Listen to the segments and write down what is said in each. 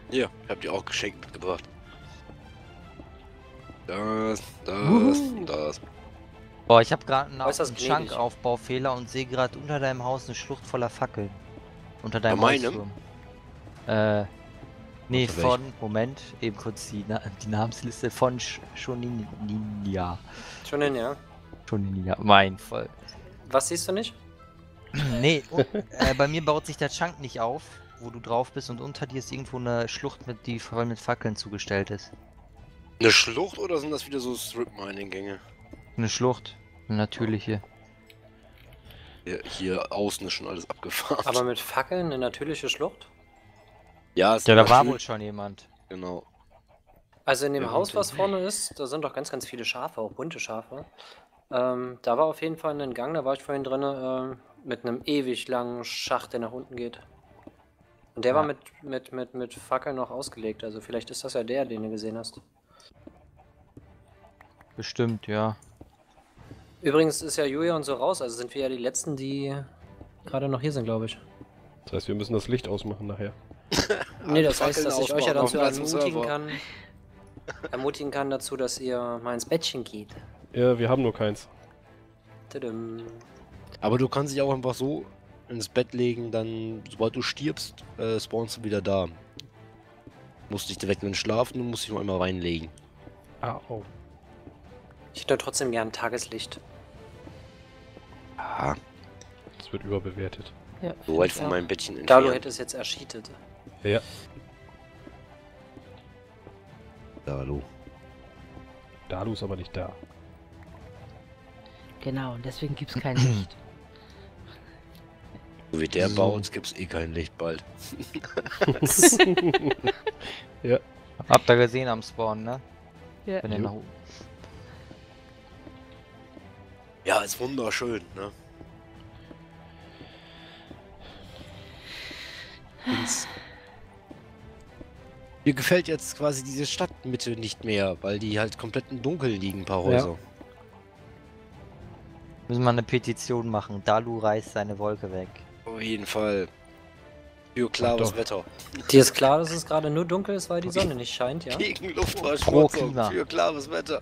Hier, ich hab dir auch geschenkt mitgebracht. Das, Wuhu. das. Boah, ich habe gerade einen Äußerst gnädig. Chunk-Aufbaufehler und sehe gerade unter deinem Haus eine Schlucht voller Fackeln. Unter deinem Bei meinem? Hausturm. Nee, Unter von, Moment, eben kurz die Namensliste von Shoninia. Schon hin, ja. Shoninia, mein voll. Was siehst du nicht? Nee, bei mir baut sich der Chunk nicht auf, wo du drauf bist und unter dir ist irgendwo eine Schlucht, die voll mit Fackeln zugestellt ist. Eine Schlucht oder sind das wieder so Strip-Mining-Gänge? Eine Schlucht, eine natürliche. Hier außen ist schon alles abgefahren. Aber mit Fackeln eine natürliche Schlucht? ja, es Ja, da ist war schön. wohl schon jemand. Genau. Also in dem Ja, Haus, und was vorne ist, da sind doch ganz viele Schafe, auch bunte Schafe. Da war auf jeden Fall ein Gang, da war ich vorhin drin, mit einem ewig langen Schacht, der nach unten geht. Und der Ja. war mit Fackeln noch ausgelegt, also vielleicht ist das ja der, den du gesehen hast. Bestimmt, ja. Übrigens ist ja Julia und so raus, also sind wir ja die Letzten, die gerade noch hier sind, glaube ich. Das heißt, wir müssen das Licht ausmachen nachher. Nee, das heißt, Fackeln dass ich euch ja ausmachen auf dazu dem ganzen ermutigen kann dazu, dass ihr mal ins Bettchen geht. Ja, wir haben nur keins. Tadam. Aber du kannst dich auch einfach so ins Bett legen, dann, sobald du stirbst, spawnst du wieder da. Musst nicht direkt in den Schlafen, du musst dich nur einmal reinlegen. Ah, oh. Ich hätte trotzdem gern Tageslicht. Ah, Das wird überbewertet. Ja, so find weit ich von auch. meinem Bettchen Da entfernt. du hättest jetzt erscheatet. Ja. Ja, hallo. Dalu ist aber nicht da. Genau, und deswegen gibt es kein Licht. So wie der So. baut, gibt's eh kein Licht bald. Ja. Habt ihr gesehen am Spawn, ne? Ja. Wenn ihr Jo. nach oben. Ja, ist wunderschön, ne? Mir gefällt jetzt quasi diese Stadtmitte nicht mehr, weil die halt komplett im Dunkeln liegen, ein paar Häuser. Müssen wir eine Petition machen. Dalu reißt seine Wolke weg. Auf jeden Fall. Für klares doch. Wetter. Dir ist klar, dass es gerade nur dunkel ist, weil die Sonne nicht scheint, ja? Gegen Pro Luftverschmutzung. Klima. Für klares Wetter.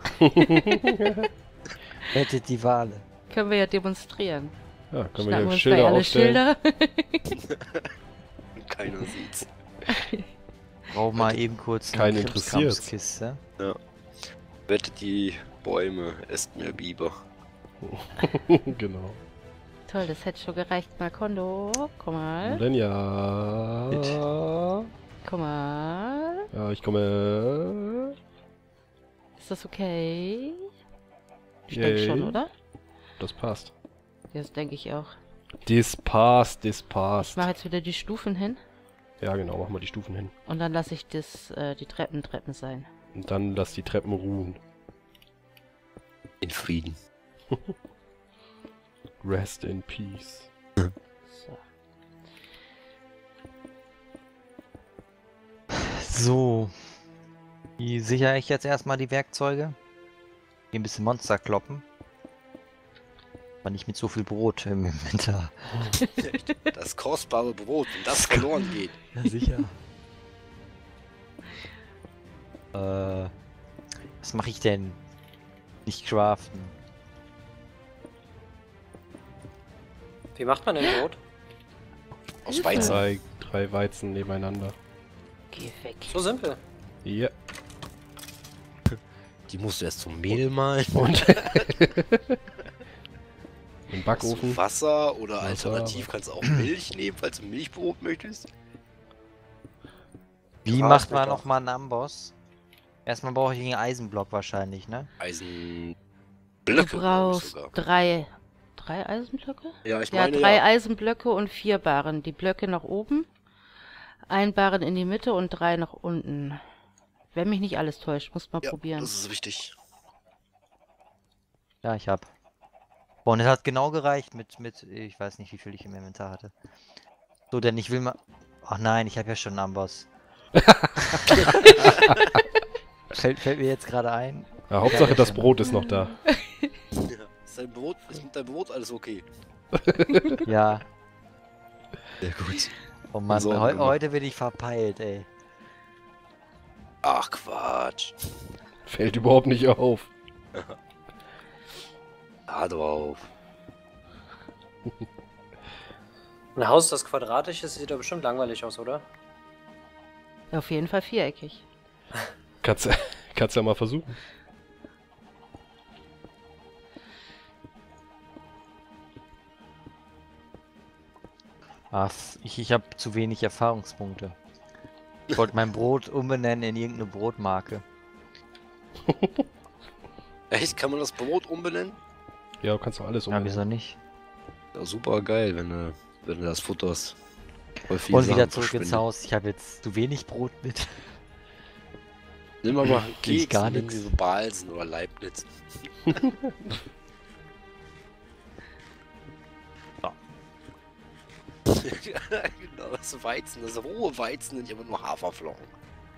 Rettet die Wale. Können wir ja demonstrieren. Ja, können wir Schnappen hier uns Schilder alle aufstellen. Schilder. Keiner sieht's. Brauch mal eben kurz eine Keinen interessiert's. Krimskramskiste. Wettet die Bäume, esst mehr Biber. Genau. Toll, das hätte schon gereicht. Mal Kondo. Komm mal. Denn ja. Komm mal. Ja, ich komme. Ist das okay? Ich denke schon, Yay. oder? Das passt. Das denke ich auch. Das passt, das Ich passt. mache jetzt wieder die Stufen hin. Ja, genau, machen wir die Stufen hin. Und dann lasse ich die Treppen sein. Und dann lass die Treppen ruhen. In Frieden. Rest in peace. So. So. Wie sichere ich jetzt erstmal die Werkzeuge? Hier ein bisschen Monster kloppen. Aber nicht mit so viel Brot im Inventar. Das kostbare Brot, wenn das verloren geht. Ja, sicher. Was mache ich denn? Nicht craften. Wie macht man denn Brot? Aus Weizen. Drei Weizen nebeneinander. Geh weg. So simpel. Ja. Die musst du erst zum Mehl malen. Und im Hast Backofen. du Wasser oder Wasser. alternativ kannst du auch Milch nehmen, falls du Milchbrot möchtest. Wie Gras macht mit man Loch. nochmal einen Amboss? Erstmal brauche ich einen Eisenblock wahrscheinlich, ne? Du Eisenblöcke. glaub ich brauchst sogar. drei Eisenblöcke? Ja, ich Ja, meine 3 ja. Eisenblöcke und 4 Barren. Die Blöcke nach oben, 1 Barren in die Mitte und 3 nach unten. Wenn mich nicht alles täuscht, muss mal Ja, probieren. das ist wichtig. Ja, ich hab. Boah, und es hat genau gereicht ich weiß nicht, wie viel ich im Inventar hatte. So, denn ich will mal... Ach nein, ich habe ja schon einen Amboss. fällt mir jetzt gerade ein. Ja, Hauptsache das Brot ist noch da. Ja. Ist mit deinem Brot alles okay? Ja. Sehr gut. Oh Mann, Sorgen gemacht. heute bin ich verpeilt, ey. Ach, Quatsch. Fällt überhaupt nicht auf. Hör doch auf. Ein Haus, das quadratisch ist, sieht doch bestimmt langweilig aus, oder? Auf jeden Fall viereckig. Kannst ja mal versuchen. Ach, ich habe zu wenig Erfahrungspunkte. Ich wollte mein Brot umbenennen in irgendeine Brotmarke. Echt? Kann man das Brot umbenennen? Ja, du kannst doch alles Ja, wieso nicht? Ja, super geil, wenn du das futterst. Voll viel Und Sachen wieder zurück ins verschwinden. Haus. Ich habe jetzt zu wenig Brot mit. Nimm mal einen Krieg ich Keks, gar nimm nix. diese Balsen oder Leibniz. Genau, das Weizen, das rohe Weizen sind ja immer nur Haferflocken.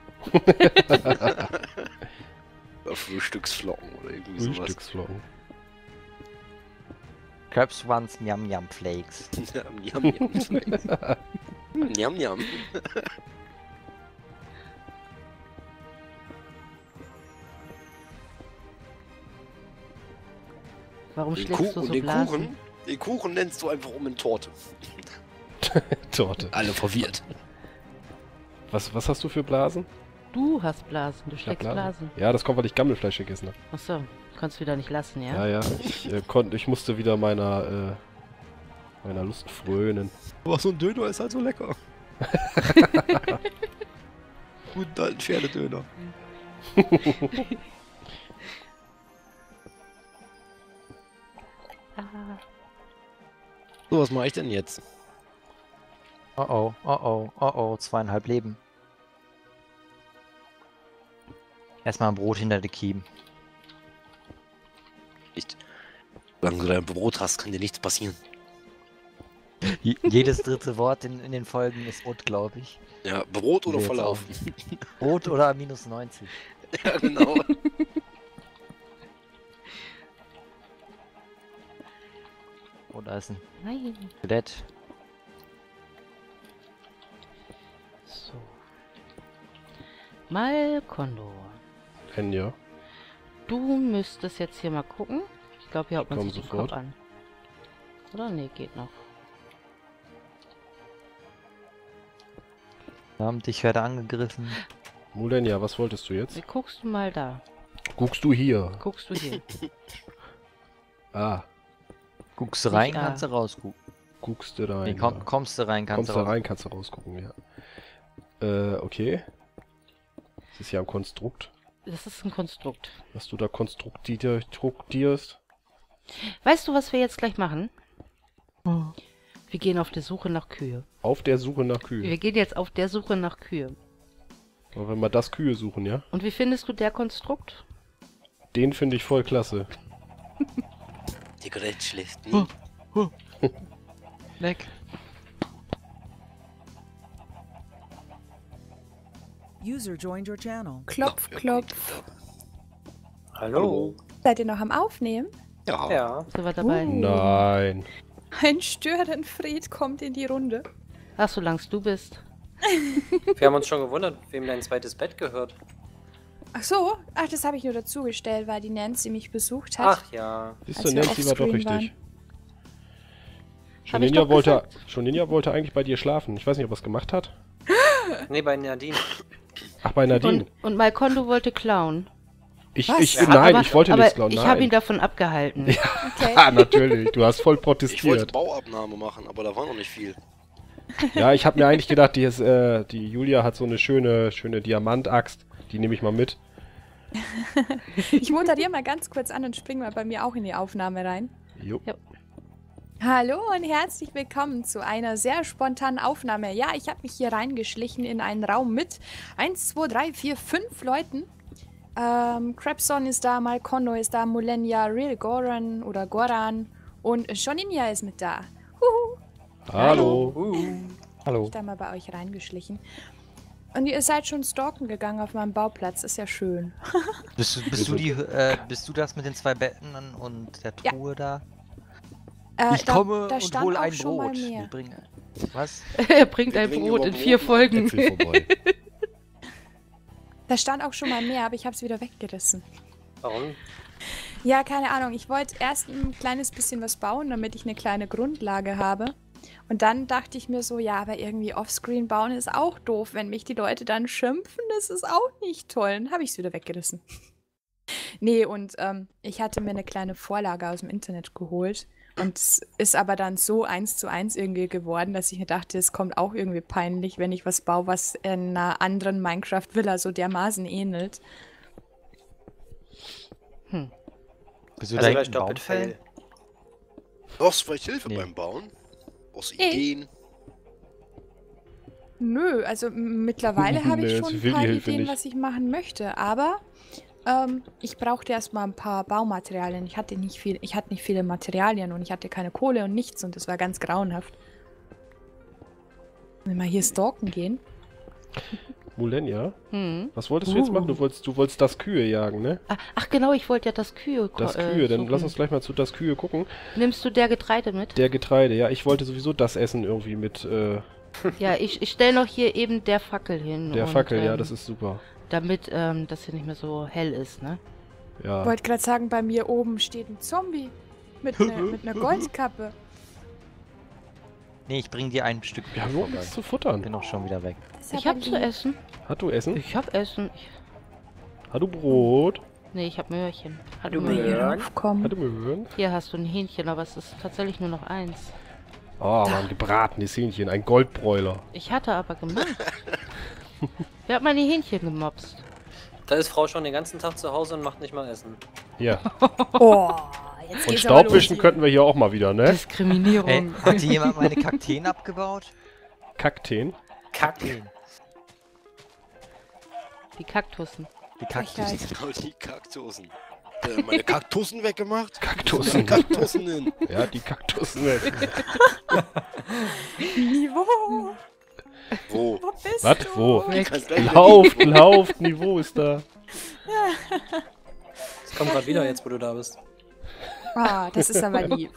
Oder Frühstücksflocken oder irgendwie sowas. Frühstücksflocken. Crabs Ones Yum Yum Flakes. Njam, njam. Njam, njam. Warum Den schlägst du Kuchen, so den Blasen? Kuchen, den Kuchen nennst du einfach um in Torte. Torte. Alle verwirrt. Was hast du für Blasen? Du hast Blasen, du Ich hab schlägst Blasen. Ja, das kommt, weil ich Gammelfleisch gegessen habe. Achso, kannst du wieder nicht lassen, ja? Ja, ich musste wieder meiner Lust frönen. Aber so ein Döner ist halt so lecker. Guten alten Pferdedöner. Ah, So, was mache ich denn jetzt? Oh oh, oh oh, oh oh, 2,5 Leben. Erstmal ein Brot hinter die Kiemen. Nicht. Solange du dein Brot hast, kann dir nichts passieren. Jedes dritte Wort in den Folgen ist Brot, glaube ich. Ja, Brot oder Nee, jetzt verlaufen. Brot oder minus 90. Ja, genau. Oh, da ist ein nein. Skelett. So. Malkondo. Ja. Du müsstest jetzt hier mal gucken. Ich glaube, hier haut man Komm sich den sofort. Kopf an. Oder? Nee, geht noch. Verdammt, ich werde angegriffen. Mulenia, was wolltest du jetzt? Wie guckst du mal da? Guckst du hier? Guckst du hier? Ah, Guckst du rein, Nicht kannst du rausgucken. guckst du rein. Nee, ja. kommst du rein, kannst Kommst du da raus. rein, kannst du rausgucken, ja. Okay. Das ist ja ein Konstrukt, Das ist ein Konstrukt. was du da konstruktierst. Weißt du, was wir jetzt gleich machen? Wir gehen auf der Suche nach Kühe. Auf der Suche nach Kühe. Wir gehen jetzt auf der Suche nach Kühe. Aber wenn wir das Kühe suchen, ja? Und wie findest du der Konstrukt? Den finde ich voll klasse. Die Gerät schläft Huh. nie. Leck. User joined your channel. Klopf, klopf. Hallo? Seid ihr noch am Aufnehmen? Ja. Ja. Sind wir dabei? Nein. Ein Störenfried kommt in die Runde. Ach, solange du bist. Wir haben uns schon gewundert, wem dein zweites Bett gehört. Ach so, das habe ich nur dazu gestellt, weil die Nancy mich besucht hat. Ach ja. Siehst Als du, wir Nancy war doch offscreen richtig. Hab ich doch Shoninja wollte eigentlich bei dir schlafen. Ich weiß nicht, ob er es gemacht hat. Nee, bei Nadine. Ach, bei Nadine. Und Malkondo wollte klauen. Nein, ich wollte aber nichts klauen. ich Nein. habe ihn davon abgehalten. Okay. Ah, natürlich. Du hast voll Ich wollte protestiert. Bauabnahme machen, aber da war noch nicht viel. Ja, ich habe mir eigentlich gedacht, die Julia hat so eine schöne Diamantaxt. Die nehme ich mal mit. Ich moderiere mal ganz kurz an und springe mal bei mir auch in die Aufnahme rein. Jo. Ja. Hallo und herzlich willkommen zu einer sehr spontanen Aufnahme. Ja, ich habe mich hier reingeschlichen in einen Raum mit 1, 2, 3, 4, 5 Leuten. Crabson ist da, Malkondo ist da, Mulenia, Real Goran oder Goran und Shoninja ist mit da. Huhu. Hallo. Hallo. Ich da mal bei euch reingeschlichen. Und ihr seid schon stalken gegangen auf meinem Bauplatz, ist ja schön. Bist du das mit den 2 Betten und der Ja. Truhe da? Ich da- komme da und stand hole auch ein schon mal Brot. mehr. Wir bringen... Was? Er bringt Wir ein bringen Brot über in 4 Brot und Folgen. Äpfel vorbei. Da stand auch schon mal mehr, aber ich habe es wieder weggerissen. Warum? Ja, keine Ahnung. Ich wollte erst ein kleines bisschen was bauen, damit ich eine kleine Grundlage habe. Und dann dachte ich mir so, ja, aber irgendwie offscreen bauen ist auch doof. Wenn mich die Leute dann schimpfen, das ist auch nicht toll. Dann habe ich es wieder weggerissen. Nee, und ich hatte mir eine kleine Vorlage aus dem Internet geholt. Und es ist aber dann so 1:1 irgendwie geworden, dass ich mir dachte, es kommt auch irgendwie peinlich, wenn ich was baue, was in einer anderen Minecraft-Villa so dermaßen ähnelt. Bist du Also da gleich hinten doppelt Baumfällen? fail. Brauchst du vielleicht Hilfe Nee. beim Bauen? Brauchst du Nee. Ideen? Nö, also mittlerweile habe ich Nee, schon sie ein will die paar Hilfe Ideen, nicht. was ich machen möchte, aber ich brauchte erstmal ein paar Baumaterialien. Ich hatte nicht viele Materialien und ich hatte keine Kohle und nichts und das war ganz grauenhaft. Wenn wir mal hier stalken gehen. Mulen, ja? Hm. Was wolltest du jetzt machen? Du wolltest das Kühe jagen, ne? Ach genau, ich wollte ja das Kühe Das Kühe, dann suchen. lass uns gleich mal zu das Kühe gucken. Nimmst du der Getreide mit? Der Getreide, ja, ich wollte sowieso das essen irgendwie mit Ja, ich stelle noch hier eben der Fackel hin. der und, Fackel, ja, das ist super. Damit das hier nicht mehr so hell ist, ne? Ich Ja. wollte gerade sagen, bei mir oben steht ein Zombie mit einer Goldkappe. Nee, ich bring dir ein Stück Wir haben Kuchen überhaupt nichts zu vorbei. futtern. Bin auch schon wieder weg. Das ist Ich aber hab zu lieb. essen. Hast du Essen? Ich hab Essen. Hast du Brot? Nee, ich hab Möhrchen. Hat Du du Mal hier Ja. raufkommen. Hast du Möhren? Hier hast du ein Hähnchen, aber es ist tatsächlich nur noch eins. Oh, ein gebratenes Hähnchen, ein Goldbräuler. Ich hatte aber gemacht. Wer hat meine Hähnchen gemobst? Da ist Frau schon den ganzen Tag zu Hause und macht nicht mal Essen. Ja. Oh, jetzt Und geht's aber los Staubwischen hier. könnten wir hier auch mal wieder, ne? Diskriminierung. Ey, hat hier jemand meine Kakteen abgebaut? Kakteen. Kacken. Die Kaktussen. Die Frechheit. Kakteen. Genau, die Kaktussen. Meine Kaktussen weggemacht? Kaktussen. Kaktussen hin. Ja, die Kaktussen weg. Niveau. Wo? Wo bist Was? du? Wo? Kannst gleich Lauft, Niveau ist da. Das kommt gerade wieder jetzt, wo du da bist. Ah, das ist aber lieb.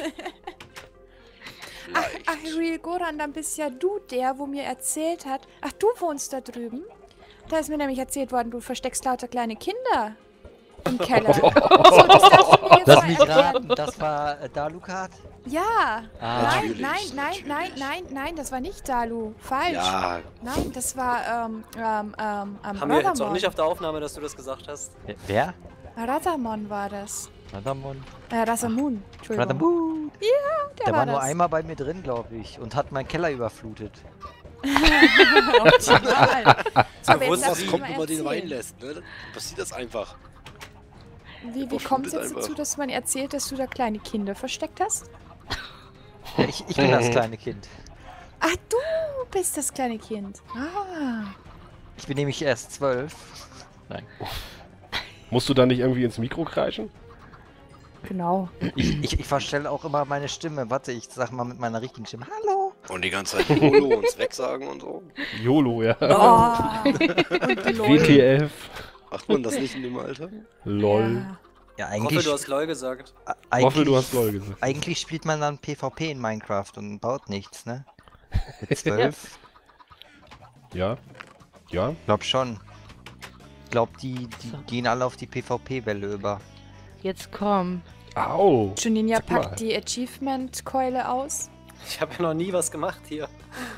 Ach, leicht. Real Goran, dann bist ja du der, wo mir erzählt hat. Ach, du wohnst da drüben? Da ist mir nämlich erzählt worden, du versteckst lauter kleine Kinder im Keller. So, das darfst du mir jetzt Das mal Migranten, erklären. das war Dalukat? Ja. Ah, Natürlich, Nein, das war nicht Dalu. Falsch. Ja, Nein, das war, Haben wir jetzt auch Radamon. nicht auf der Aufnahme, dass du das gesagt hast? wer? Radamon war das. Radamon. Rasamun. Entschuldigung. Radamon. Der Der war nur das. einmal bei mir drin, glaube ich, und hat meinen Keller überflutet. Optimal. So, aber jetzt wusstest, darf was ich kommt, mal wenn man den erzählen. reinlässt, ne? Dann passiert das einfach. Wie Überflutet kommt es jetzt einfach. dazu, dass man erzählt, dass du da kleine Kinder versteckt hast? Ja, ich bin das kleine Kind. Ach, du bist das kleine Kind. Ah. Ich bin nämlich erst 12. Nein. Musst du da nicht irgendwie ins Mikro kreischen? Genau. Ich verstelle auch immer meine Stimme. Warte, ich sag mal mit meiner richtigen Stimme. Hallo. Und die ganze Zeit YOLO uns wegsagen und so. YOLO, ja. Oh. Und LOL. WTF. Macht man das nicht in dem Alter? LOL. Ja, Ich hoffe, eigentlich, du hast LOL gesagt. Hoffe, du hast LOL gesagt. eigentlich spielt man dann PvP in Minecraft und baut nichts, ne? Mit 12? Ja. Ja. Glaub schon. Ich glaub, die So. gehen alle auf die PvP-Welle über. Jetzt komm. Au. Juninja Sag mal. packt die Achievement-Keule aus. Ich habe ja noch nie was gemacht hier.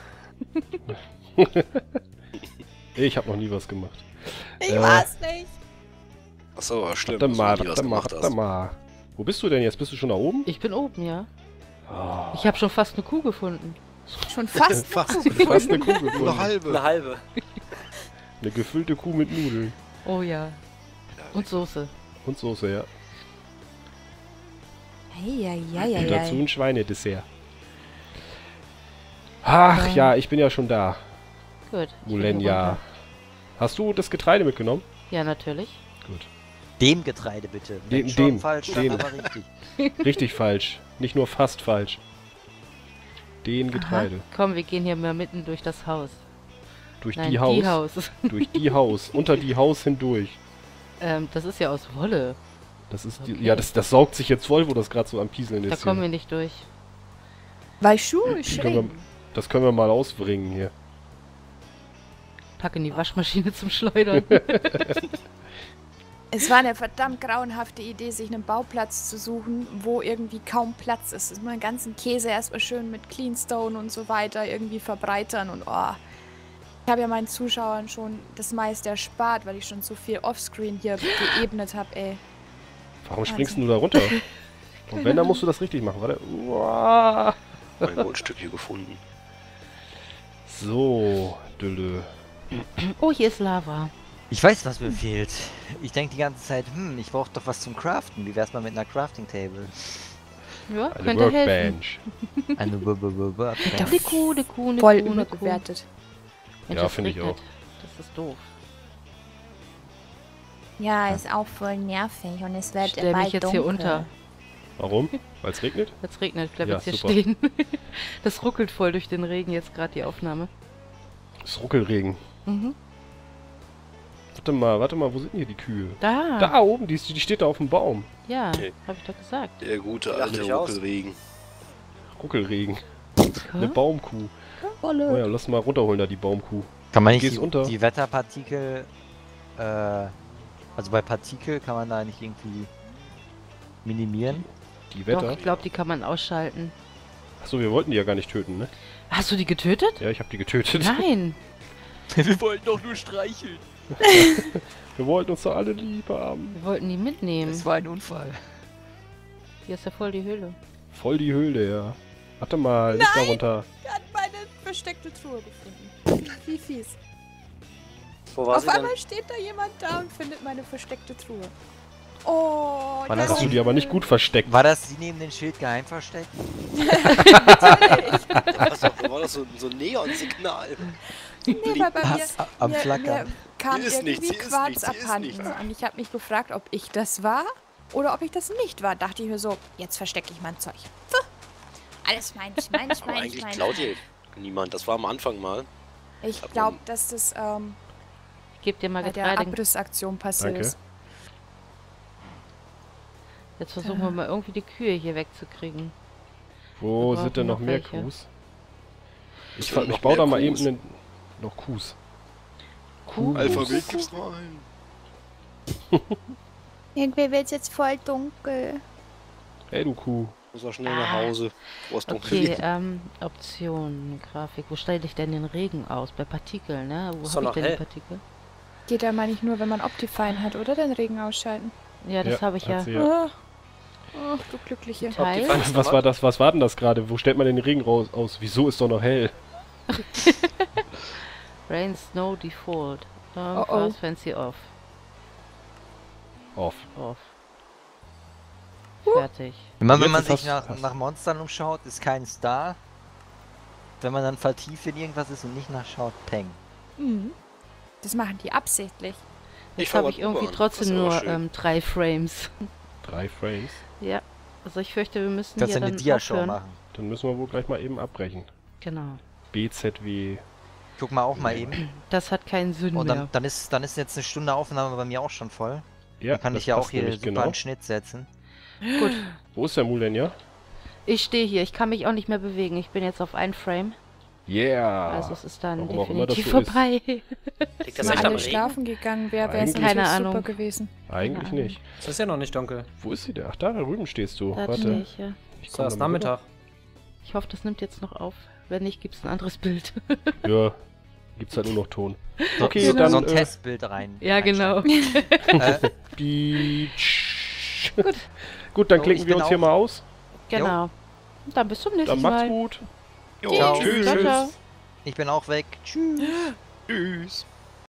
Ich habe noch nie was gemacht. Ich Äh, weiß nicht. Achso, stimmt. Warte mal, dass du nie was warte mal, gemacht warte hast. mal. Wo bist du denn jetzt? Bist du schon da oben? Ich bin oben, ja. Oh, Ich habe schon fast eine Kuh gefunden. Schon fast. Fast. fast eine Kuh Nur gefunden. eine halbe. Eine halbe. Eine gefüllte Kuh mit Nudeln. Oh ja. Und Soße. Und Soße, ja. Eieieiei. Und dazu ein Schweinedessert. Ach ja, ich bin ja schon da. Gut. ich bin Mulen, hier ja. runter. Hast du das Getreide mitgenommen? Ja, natürlich. Gut. Dem Getreide bitte. Dem- Wenn schon dem, falsch, dem. dann aber richtig. Richtig falsch. Nicht nur fast falsch. Den Getreide. Aha. Komm, wir gehen hier mal mitten durch das Haus. Durch Nein, die Haus. die Haus. Durch die Haus. Unter die Haus hindurch. Das ist ja aus Wolle. Das ist die, Okay. ja, das saugt sich jetzt voll, wo das gerade so am Pieseln Da ist. kommen Hier. wir nicht durch. Weil Schuhe Können wir, schräg. das können wir mal ausbringen hier. Pack in die Waschmaschine zum Schleudern. Es war eine verdammt grauenhafte Idee, sich einen Bauplatz zu suchen, wo irgendwie kaum Platz ist. Dass man den ganzen Käse erstmal schön mit Cleanstone und so weiter irgendwie verbreitern und oh. Ich habe ja meinen Zuschauern schon das meiste erspart, weil ich schon so viel Offscreen hier geebnet habe, ey. Warum springst du da runter? Und wenn, dann musst du das richtig machen. Warte. Uah. Ein Goldstück hier gefunden. So, Dülle. Oh, hier ist Lava. Ich weiß, was mir fehlt. Ich denke die ganze Zeit, ich brauche doch was zum Craften. Wie wär's mal mit einer Crafting Table? Ja, Eine könnte helfen. Workbench. Eine Workbench. Eine Kuh, eine Kuh, eine Voll Kuh, eine Kuh. überbewertet. Mensch, Ja, es finde ich regnet. auch. Das ist doof. Ja, ist auch voll nervig und es wird Ich stell mich jetzt hier unter. Warum? Weil es regnet? Jetzt regnet, ich bleib Ja, jetzt hier super. stehen. Das ruckelt voll durch den Regen jetzt gerade die Aufnahme. Es ist Ruckelregen. Mhm. Warte mal, wo sind denn hier die Kühe? Da. Da oben, die steht da auf dem Baum. Ja, Okay. habe ich doch gesagt. Der gute Dachte alte ich aus. Ruckelregen. Ruckelregen. Hä? Eine Baumkuh. Oh ja, lass mal runterholen da die Baumkuh. Kann man nicht Gehst unter. die Wetterpartikel, also bei Partikel kann man da nicht irgendwie minimieren? Die Doch, Wetter. ich glaube, die kann man ausschalten. Achso, wir wollten die ja gar nicht töten, ne? Hast du die getötet? Ja, ich habe die getötet. Nein. Wir wollten doch nur streicheln. Wir wollten uns doch alle lieb haben. Wir wollten die mitnehmen. Das war ein Unfall. Hier ist ja voll die Höhle. Voll die Höhle, ja. Warte mal, nicht da runter. Er hat meine versteckte Truhe gefunden. Wie fies. Wo war Auf sie denn? einmal steht da jemand da und findet meine versteckte Truhe. Oh, War ja, das Hast du die aber nicht gut versteckt. War das die neben den Schild geheim versteckt? War das so ein Neonsignal? nee, weil bei mir, Am mir Flackern. kam Hier ist irgendwie nichts, hier ist Quarz nichts, hier ist abhanden. nichts. Und ich habe mich gefragt, ob ich das war oder ob ich das nicht war. Dachte ich mir so, jetzt verstecke ich mein Zeug. Puh. Alles meins. Aber eigentlich klaut hier niemand. Das war am Anfang mal. Ich glaube, dass das Ich gebe dir mal bei der Getreide. Abrissaktion passiert Danke. ist. Jetzt versuchen wir mal irgendwie die Kühe hier wegzukriegen. Wo Wir sind denn noch brauchen mehr noch welche. Kuhs? Es Ich sind noch baue da mehr mal eben Kuhs. noch Kuhs. Kuh. Alphabet gibt's rein. Irgendwie wird es jetzt voll dunkel. Hey, du Kuh. Muss auch schnell nach Hause. Du hast Okay, Optionen, Grafik. Wo stelle ich denn den Regen aus? Bei Partikeln, ne? Wo Ist habe doch ich denn noch die hell. Partikel? Geht ja, meine ich, nur, wenn man Optifine hat, oder? Den Regen ausschalten. Ja, das habe ich ja. hat sie Oh, du Glückliche. Teil. Was war das? Was war denn das gerade? Wo stellt man den Regen aus? Wieso ist doch noch hell? Rain, Snow, Default. Oh, oh. Fast Fancy off. Off. Off. Fertig. Wenn man Jetzt sich hast- nach Monstern umschaut, ist kein Star. Wenn man dann vertieft in irgendwas ist und nicht nachschaut, peng. Mhm. Das machen die absichtlich. Jetzt fang habe mal ich irgendwie drüber an. trotzdem Das ist nur aber schön. 3 Frames. 3 Frames. Ja. Also ich fürchte, wir müssen Kannst hier du eine dann Dia-Show aufhören. machen. Dann müssen wir wohl gleich mal eben abbrechen. Genau. BZW. Guck mal auch mal eben. Das hat keinen Sinn Und mehr. dann ist jetzt eine Stunde Aufnahme bei mir auch schon voll. Ja, Dann kann das ich ja auch passt hier nämlich super einen Schnitt setzen. Gut. Wo ist der Mulenja? Ich stehe hier. Ich kann mich auch nicht mehr bewegen. Ich bin jetzt auf 1 Frame. Yeah! Also es ist dann Warum auch immer das definitiv so ist. vorbei. Liegt das Wenn echt am alle Regen? schlafen gegangen wäre, wäre es Eigentlich- natürlich Keine super Ahnung. gewesen. Eigentlich Ahnung. nicht. Es ist ja noch nicht dunkel. Wo ist sie denn? Ach, da drüben stehst du. Da Warte. stehe ich, ja. Ich So, komm ist da mal rüber. Nachmittag. Ich hoffe, das nimmt jetzt noch auf. Wenn nicht, gibt es ein anderes Bild. Ja, gibt's halt nur noch Ton. So, Okay, so, dann, so ein Testbild rein. Ja, genau. Beach. Gut, dann So, klicken ich wir bin uns hier auch- mal aus. Genau. Und dann bis zum nächsten Dann macht's Mal. gut. Jo, Ciao. tschüss. Ciao, ciao. Ich bin auch weg. Tschüss. Tschüss.